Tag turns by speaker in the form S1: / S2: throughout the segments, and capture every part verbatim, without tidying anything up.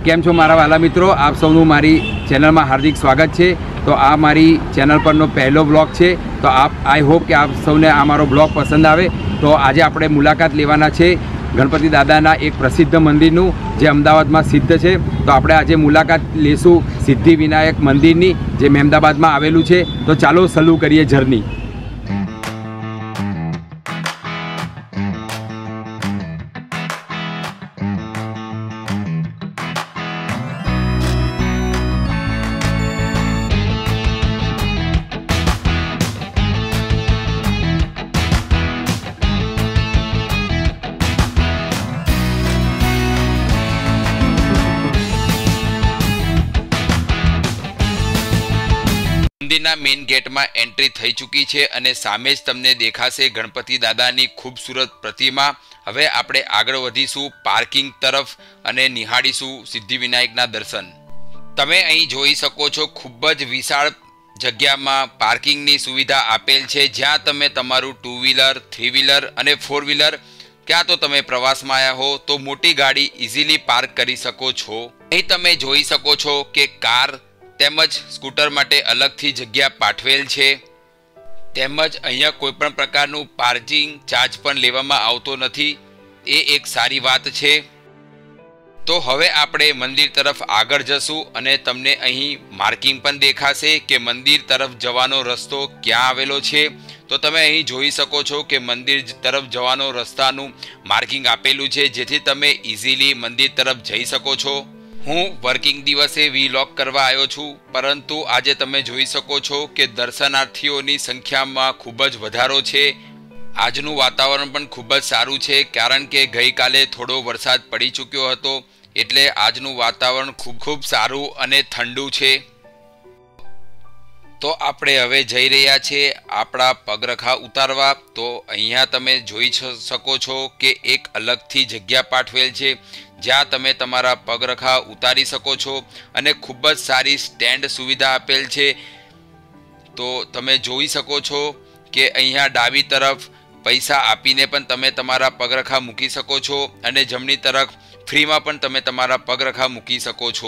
S1: કેમ છો મારા વાલા મિત્રો, આપ સૌનું મારી ચેનલમાં હાર્દિક સ્વાગત છે। તો આ મારી ચેનલ પરનો પહેલો બ્લોગ છે, તો આપ આઈ હોપ કે આપ સૌને આ મારો બ્લોગ પસંદ આવે। તો આજે આપણે મુલાકાત લેવાના છે ગણપતિ દાદાના એક પ્રસિદ્ધ મંદિરનું, જે અમદાવાદમાં સિદ્ધ છે। તો આપણે આજે મુલાકાત લેશું સિદ્ધિ વિનાયક મંદિરની, જે મહેમદાબાદમાં આવેલું છે। તો ચાલો શરૂ કરીએ જર્ની। મંદિરના મેઇન ગેટમાં એન્ટ્રી થઈ ચૂકી છે અને સામે જ તમને દેખાશે ગણપતિ દાદાની ખૂબસૂરત પ્રતિમા। હવે આપણે આગળ વધીશું પાર્કિંગ તરફ અને નિહાળીશું સિદ્ધિ વિનાયકના દર્શન। તમે અહીં જોઈ શકો છો ખૂબ જ વિશાળ જગ્યામાં પાર્કિંગની સુવિધા આપેલ છે, જ્યાં તમે તમારું ટુ વ્હીલર, થ્રી વ્હીલર અને ફોર વ્હીલર, ક્યાં તો તમે પ્રવાસમાં આવ્યા હો તો મોટી ગાડી ઇઝીલી પાર્ક કરી શકો છો। અહીં તમે જોઈ શકો છો કે કાર તેમજ સ્કૂટર માટે અલગથી જગ્યા પાઠવેલ છે, તેમજ અહીંયા કોઈ પણ પ્રકારનું પાર્કિંગ ચાર્જ પણ લેવામાં આવતો નથી, એ એક સારી વાત છે। તો હવે આપણે મંદિર તરફ આગળ જશું અને તમને અહીં માર્કિંગ પણ દેખાશે કે મંદિર તરફ જવાનો રસ્તો ક્યાં આવેલો છે। તો તમે અહીં જોઈ શકો છો કે મંદિર તરફ જવાનો રસ્તાનું માર્કિંગ આપેલું છે, જેથી તમે ઇઝીલી મંદિર તરફ જઈ શકો છો। હું વર્કિંગ દિવસે વીલોગ કરવા આવ્યો છું, પરંતુ આજે તમે જોઈ શકો છો કે દર્શનાર્થીઓની સંખ્યામાં ખૂબ જ વધારો છે। આજનું વાતાવરણ પણ ખૂબ જ સારું છે, કારણ કે ગઈકાલે થોડો વરસાદ પડી ચૂક્યો હતો, એટલે આજનું વાતાવરણ ખૂબ ખૂબ સારું અને ઠંડુ છે। તો આપણે હવે જઈ રહ્યા છીએ આપણા પગરખા ઉતારવા। તો અહીંયા તમે જોઈ શકો છો કે એક અલગથી જગ્યા પાઠવેલ છે, જ્યાં તમે તમારા પગરખા ઉતારી શકો છો અને ખૂબ જ સારી સ્ટેન્ડ સુવિધા આપેલ છે। તો તમે જોઈ શકો છો કે અહીંયા ડાબી તરફ પૈસા આપીને પણ તમે તમારા પગરખા મૂકી શકો છો અને જમણી તરફ ફ્રીમાં પણ તમે તમારા પગરખા મૂકી શકો છો,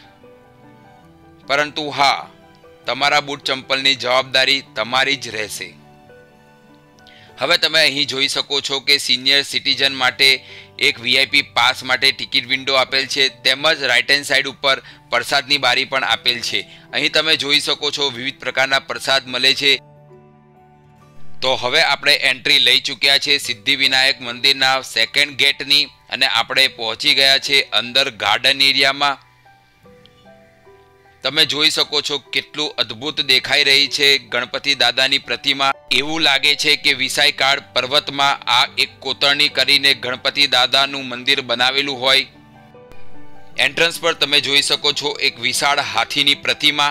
S1: પરંતુ હા, તમારા બૂટ ચંપલની જવાબદારી તમારી જ રહેશે। હવે તમે અહીં જોઈ શકો છો કે સિનિયર સિટીઝન માટે એક વીઆઈપી પાસ માટે ટિકિટ વિન્ડો આપેલ છે, તેમજ રાઇટ હેન્ડ સાઈડ ઉપર પ્રસાદની બારી પણ આપેલ છે। અહીં તમે જોઈ શકો છો વિવિધ પ્રકારના પ્રસાદ મળે છે। તો હવે આપણે એન્ટ્રી લઈ ચૂક્યા છે સિદ્ધિ વિનાયક મંદિરના સેકન્ડ ગેટની અને આપણે પહોંચી ગયા છે અંદર ગાર્ડન એરિયામાં। તમે જોઈ શકો છો કેટલું અદ્ભુત દેખાઈ રહી છે ગણપતિ દાદાની પ્રતિમા। એવું લાગે છે કે વિશાળકાય પર્વતમાં આ એક કોતરણી કરીને ગણપતિ દાદાનું મંદિર બનાવેલું હોય। એન્ટ્રન્સ પર તમે જોઈ શકો છો એક વિશાળ હાથીની પ્રતિમા।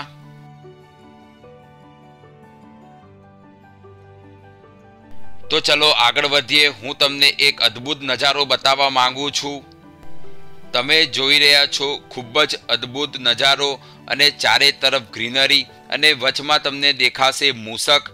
S1: તો ચલો આગળ વધીએ, હું તમને એક અદ્ભુત નજારો બતાવવા માંગુ છું। તમે જોઈ રહ્યા છો ખૂબ જ અદ્ભુત નજારો અને ચારે તરફ ગ્રીનરી અને વચમાં તમને દેખાશે મૂષક।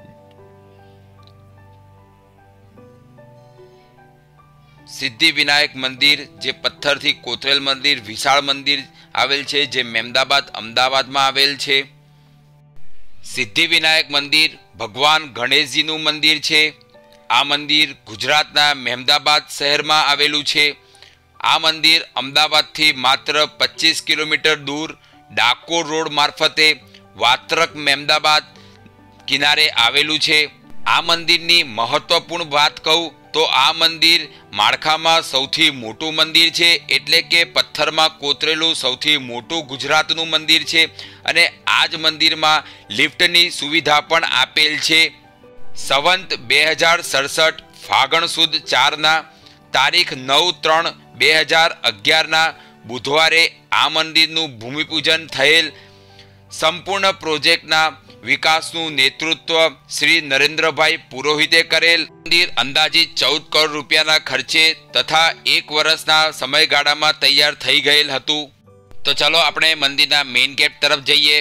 S1: સિદ્ધિ વિનાયક મંદિર, જે પથ્થરથી કોતરેલ મંદિર, વિશાળ મંદિર આવેલ છે, જે મહેમદાબાદ અમદાવાદમાં આવેલ છે। સિદ્ધિ વિનાયક મંદિર ભગવાન ગણેશજીનું મંદિર છે। આ મંદિર ગુજરાતના મહેમદાબાદ શહેરમાં આવેલું છે। આ મંદિર અમદાવાદથી માત્ર પચીસ કિલોમીટર દૂર ડાકોર રોડ મારફતે વાત્રક મહેમદાબાદ કિનારે આવેલું છે। આ મંદિરની મહત્વપૂર્ણ વાત કહું તો આ મંદિર માળખામાં સૌથી મોટું મંદિર છે, એટલે કે પથ્થરમાં કોતરેલું સૌથી મોટું ગુજરાતનું મંદિર છે અને આ જ મંદિરમાં લિફ્ટની સુવિધા પણ આપેલ છે। સંવંત બે હજાર સડસઠ ફાગણ સુદ ચારના તારીખ નવ ત્રણ બે હજાર અગિયારના બુધવારે આ મંદિરનું ભૂમિપૂજન થયેલ। સંપૂર્ણ પ્રોજેક્ટના વિકાસનું નેતૃત્વ શ્રી નરેન્દ્રભાઈ પુરોહિતે કરેલ। મંદિર અંદાજિત ચૌદ કરોડ રૂપિયાના ખર્ચે તથા એક વર્ષના સમયગાળામાં તૈયાર થઈ ગયેલ હતું। તો ચલો આપણે મંદિરના મેઇન ગેટ તરફ જઈએ।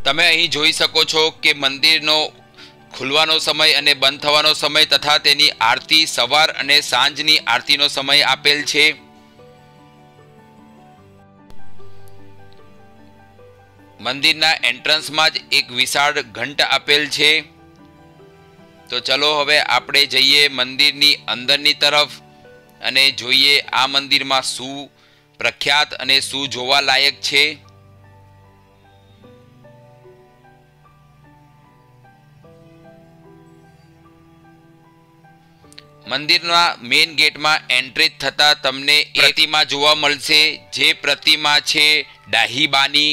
S1: તમે અહીં જોઈ શકો છો કે મંદિરનો ખુલવાનો સમય અને બંધ થવાનો સમય તથા તેની આરતી સવાર અને સાંજની આરતીનો સમય આપેલ છે। મંદિરના એન્ટ્રન્સમાં જ એક વિશાળ ઘંટ આપેલ છે। તો ચલો હવે આપણે જઈએ મંદિરની અંદરની તરફ અને જોઈએ આ મંદિરમાં શું પ્રખ્યાત અને શું જોવા લાયક છે। મંદિરના મેઇન ગેટમાં એન્ટ્રી થતા તમને એક પ્રતિમા જોવા મળશે, જે પ્રતિમા છે ડાહીબાની।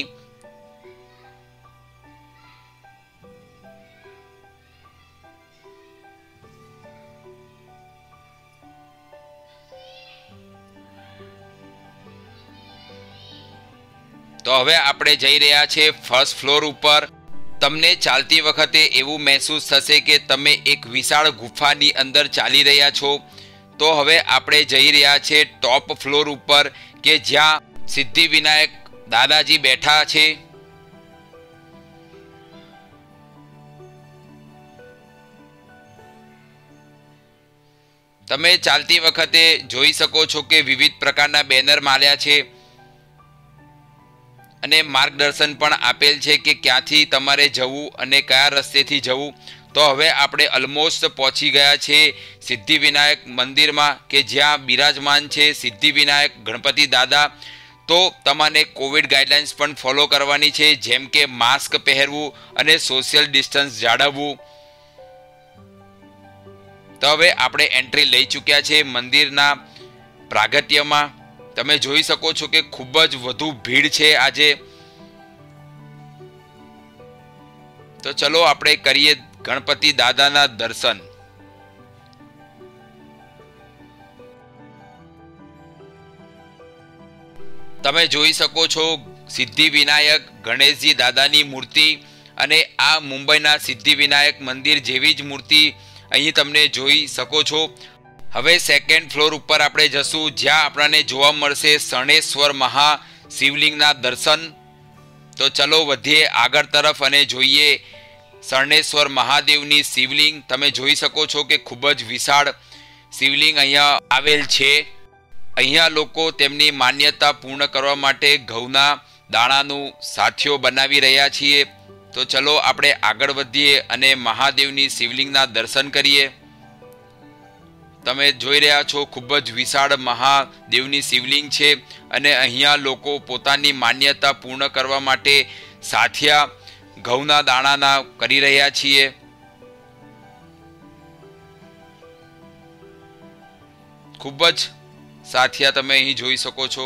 S1: તો હવે આપણે જઈ રહ્યા છે ફર્સ્ટ ફ્લોર ઉપર। તમને ચાલતી વખતે એવું મહેસૂસ થશે કે તમે એક વિશાળ ગુફાની અંદર ચાલી રહ્યા છો। તો હવે આપણે જઈ રહ્યા છે ટોપ ફ્લોર ઉપર કે જ્યાં સિદ્ધિવિનાયક દાદાજી બેઠા છે। તમે ચાલતી વખતે જોઈ શકો છો કે વિવિધ પ્રકારના બેનર માર્યા છે અને માર્ગદર્શન પણ આપેલ છે કે ક્યાંથી તમારે જવું અને કયા રસ્તેથી જવું। તો હવે આપણે ઓલમોસ્ટ પહોંચી ગયા છે સિદ્ધિવિનાયક મંદિરમાં કે જ્યાં બિરાજમાન છે સિદ્ધિવિનાયક ગણપતિ દાદા। તો તમારે કોવિડ ગાઈડલાઇન્સ પણ ફોલો કરવાની છે, જેમ કે માસ્ક પહેરવું અને સોશિયલ ડિસ્ટન્સ જાળવવું। તો હવે આપણે એન્ટ્રી લઈ ચૂક્યા છે મંદિરના પ્રાગટ્યમાં। તમે જોઈ શકો છો કે ખૂબ જ વધુ ભીડ છે આજે। તો ચલો આપણે કરીએ ગણપતિ દાદાના દર્શન। તમે જોઈ શકો છો સિદ્ધિવિનાયક ગણેશજી દાદાની મૂર્તિ અને આ મુંબઈના સિદ્ધિવિનાયક મંદિર જેવી જ મૂર્તિ અહીં તમને જોઈ શકો છો। હવે સેકન્ડ ફ્લોર ઉપર આપણે જશું, જ્યાં આપણને જોવા મળશે શણેશ્વર મહા શિવલિંગના દર્શન। તો ચલો વધીએ આગળ તરફ અને જોઈએ શરણેશ્વર મહાદેવની શિવલિંગ। તમે જોઈ શકો છો કે ખૂબ જ વિશાળ શિવલિંગ અહીંયા આવેલ છે। અહીંયા લોકો તેમની માન્યતા પૂર્ણ કરવા માટે ઘઉંના દાણાનું સાથીઓ બનાવી રહ્યા છીએ। તો ચલો આપણે આગળ વધીએ અને મહાદેવની શિવલિંગના દર્શન કરીએ। તમે જોઈ રહ્યા છો ખૂબ જ વિશાળ મહાદેવની શિવલિંગ છે અને અહીંયા લોકો પોતાની માન્યતા પૂર્ણ કરવા માટે સાથિયા ઘઉંના દાણાના કરી રહ્યા છીએ। ખૂબ જ સાથિયા તમે અહીં જોઈ શકો છો।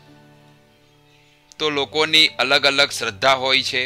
S1: તો લોકોની અલગ અલગ શ્રદ્ધા હોય છે।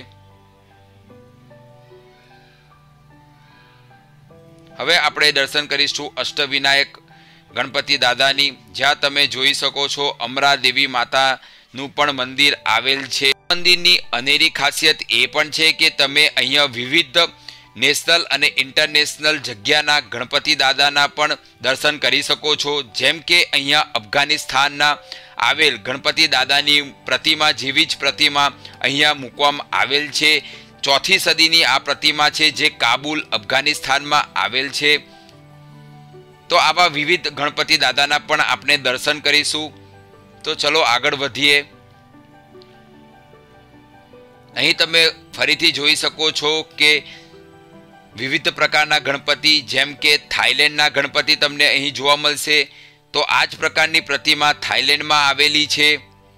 S1: હવે આપણે દર્શન કરીશું અષ્ટવિનાયક ગણપતિ દાદાની, જ્યાં તમે જોઈ શકો છો અમરા દેવી માતાનું પણ મંદિર આવેલ છે। મંદિરની અનેરી ખાસિયત એ પણ છે કે તમે અહીંયા વિવિધ નેશનલ અને ઇન્ટરનેશનલ જગ્યાના ગણપતિ દાદાના પણ દર્શન કરી શકો છો। જેમ કે અહીંયા અફઘાનિસ્તાનના આવેલ ગણપતિ દાદાની પ્રતિમા જેવી જ પ્રતિમા અહીંયા મૂકવામાં આવેલ છે। ચોથી સદીની આ પ્રતિમા છે જે કાબુલ અફઘાનિસ્તાનમાં આવેલ છે। તો આવા વિવિધ ગણપતિ દાદાના પણ આપણે દર્શન કરીશું। તો ચલો આગળ વધીએ। અહીં તમે ફરીથી જોઈ શકો છો કે વિવિધ પ્રકારના ગણપતિ, જેમ કે થાઈલેન્ડના ગણપતિ તમને અહીં જોવા મળશે। તો આ જ પ્રકારની પ્રતિમા થાઈલેન્ડમાં આવેલી છે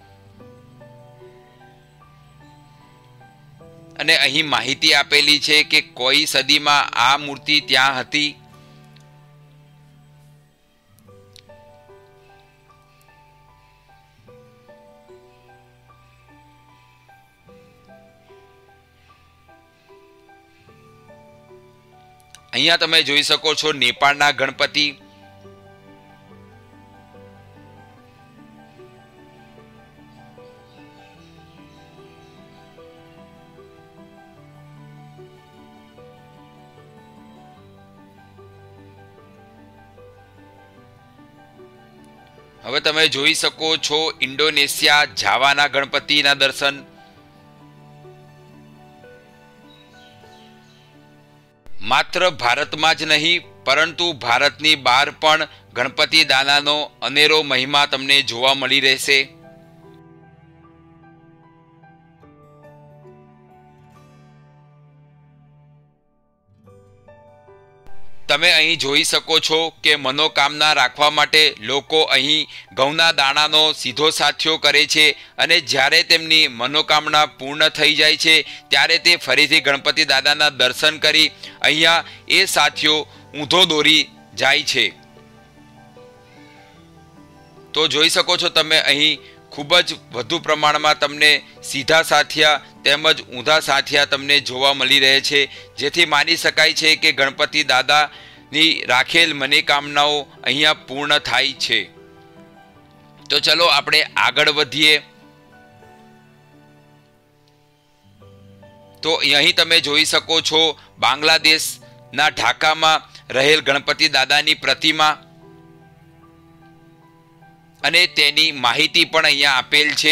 S1: અને અહીં માહિતી આપેલી છે કે કોઈ સદીમાં આ મૂર્તિ ત્યાં હતી। અહીંયા તમે જોઈ શકો છો નેપાળના ગણપતિ। હવે તમે જોઈ શકો છો ઇન્ડોનેશિયા જાવાના ગણપતિના દર્શન। માત્ર ભારતમાં જ નહીં પરંતુ ભારતની બહાર પણ ગણપતિ દાદાનો અનેરો મહિમા તમને જોવા મળી રહેશે। તમે અહીં જોઈ શકો છો કે મનોકામના રાખવા માટે લોકો અહીં ઘઉંના દાણાનો સીધો સાથિયો કરે છે અને જ્યારે તેમની મનોકામના પૂર્ણ થઈ જાય છે ત્યારે તે ફરીથી ગણપતિ દાદાના દર્શન કરી અહીંયા એ સાથિયો ઊંધો દોરી જાય છે। તો જોઈ શકો છો તમે અહીં ખૂબ જ વધુ પ્રમાણમાં તમને સીધા સાથિયા તેમજ ઊંધા સાથિયા તમને જોવા મળી રહે છે, જેથી માની શકાય છે કે ગણપતિ દાદાની રાખેલ મનોકામનાઓ અહીંયા પૂર્ણ થાય છે। તો ચલો આપણે આગળ વધીએ। તો અહીં તમે જોઈ શકો છો બાંગ્લાદેશના ઢાકામાં રહેલ ગણપતિ દાદાની પ્રતિમા અને તેની માહિતી પણ અહીંયા આપેલ છે।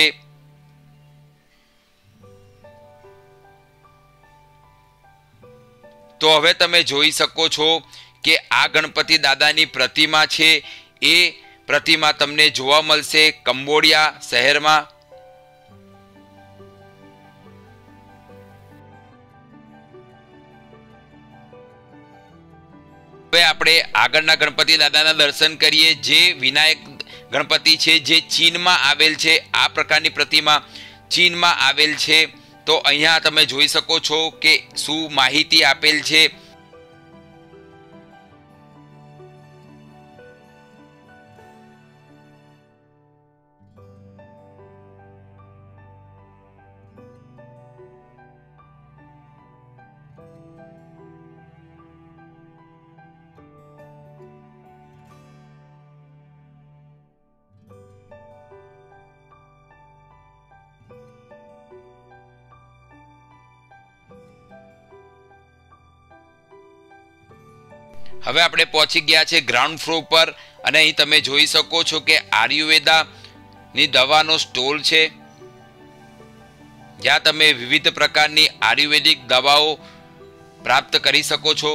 S1: તો હવે તમે જોઈ શકો છો કે આ ગણપતિ દાદાની પ્રતિમા છે એ પ્રતિમા તમને જોવા મળશે કંબોડિયા શહેરમાં। હવે આપણે આગળના ગણપતિ દાદાના દર્શન કરીએ જે વિનાયક ગણપતિ છે જે ચીનમાં આવેલ છે। આ પ્રકારની પ્રતિમા ચીનમાં આવેલ છે। તો અહીંયા તમે જોઈ શકો છો કે શું માહિતી આપેલ છે। હવે આપણે પહોંચી ગયા છે ગ્રાઉન્ડ ફ્લોર પર અને અહીં તમે જોઈ શકો છો કે આયુર્વેદાની દવાનો સ્ટોલ છે જ્યાં તમે વિવિધ પ્રકારની આયુર્વેદિક દવાઓ પ્રાપ્ત કરી શકો છો।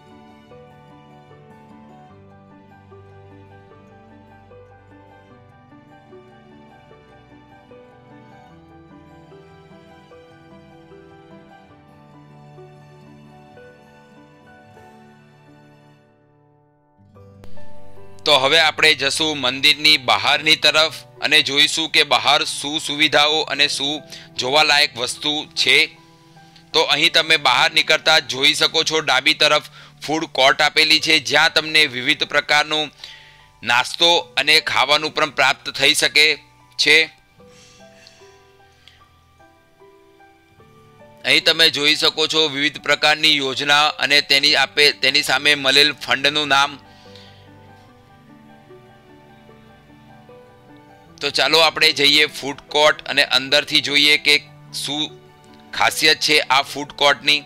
S1: તો હવે આપણે જશું મંદિરની બહારની તરફ અને જોઈશું કે બહાર શું સુવિધાઓ અને શું જોવાલાયક વસ્તુ છે। તો અહીં તમે બહાર નીકળતા જોઈ શકો છો ડાબી તરફ ફૂડ કોર્ટ આપેલી છે જ્યાં તમને વિવિધ પ્રકારનું નાસ્તો અને ખાવાનું પણ પ્રાપ્ત થઈ શકે છે। અહીં તમે જોઈ શકો છો વિવિધ પ્રકારની યોજના અને તેની આપે તેની સામે મળેલ ફંડનું નામ। તો ચાલો આપણે જઈએ ફૂડ કોર્ટ અને અંદરથી જોઈએ કે શું ખાસિયત છે આ ફૂડ કોર્ટની।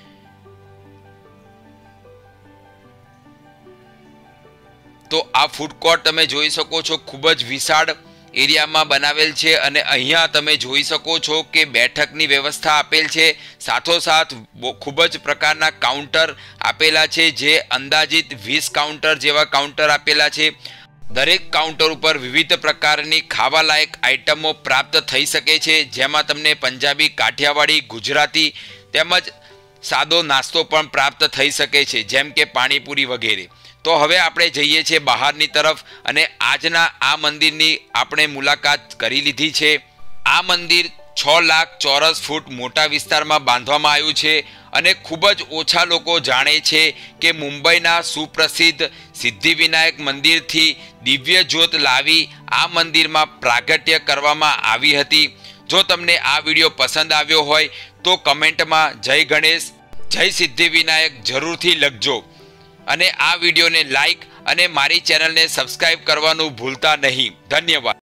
S1: તો આ ફૂડ કોર્ટ તમે જોઈ શકો છો ખૂબ જ વિશાળ એરિયામાં બનાવેલ છે અને અહીંયા તમે જોઈ શકો છો કે બેઠકની વ્યવસ્થા આપેલ છે, સાથોસાથ ખૂબ જ પ્રકારના કાઉન્ટર આપેલા છે જે અંદાજિત વીસ કાઉન્ટર જેવા કાઉન્ટર આપેલા છે। દરેક કાઉન્ટર ઉપર વિવિધ પ્રકારની ખાવા લાયક આઇટમો પ્રાપ્ત થઈ શકે છે જેમાં તમને પંજાબી, કાઠિયાવાડી, ગુજરાતી તેમજ સાદો નાસ્તો પણ પ્રાપ્ત થઈ શકે છે જેમ કે પાણીપુરી વગેરે। તો હવે આપણે જઈએ છીએ બહારની તરફ અને આજના આ મંદિરની આપણે મુલાકાત કરી લીધી છે। આ મંદિર છ લાખ ચોરસ ફૂટ મોટા વિસ્તારમાં બાંધવામાં આવ્યું છે અને ખૂબ જ ઓછા લોકો જાણે છે કે મુંબઈના સુપ્રસિદ્ધ સિદ્ધિવિનાયક મંદિરથી દિવ્ય જ્યોત લાવી આ મંદિરમાં પ્રાગટ્ય કરવામાં આવી હતી। જો તમને આ વિડીયો પસંદ આવ્યો હોય તો કમેન્ટમાં જય ગણેશ, જય સિદ્ધિવિનાયક જરૂરથી લખજો અને આ વિડીયોને લાઈક અને મારી ચેનલને સબસ્ક્રાઇબ કરવાનું ભૂલતા નહીં। ધન્યવાદ।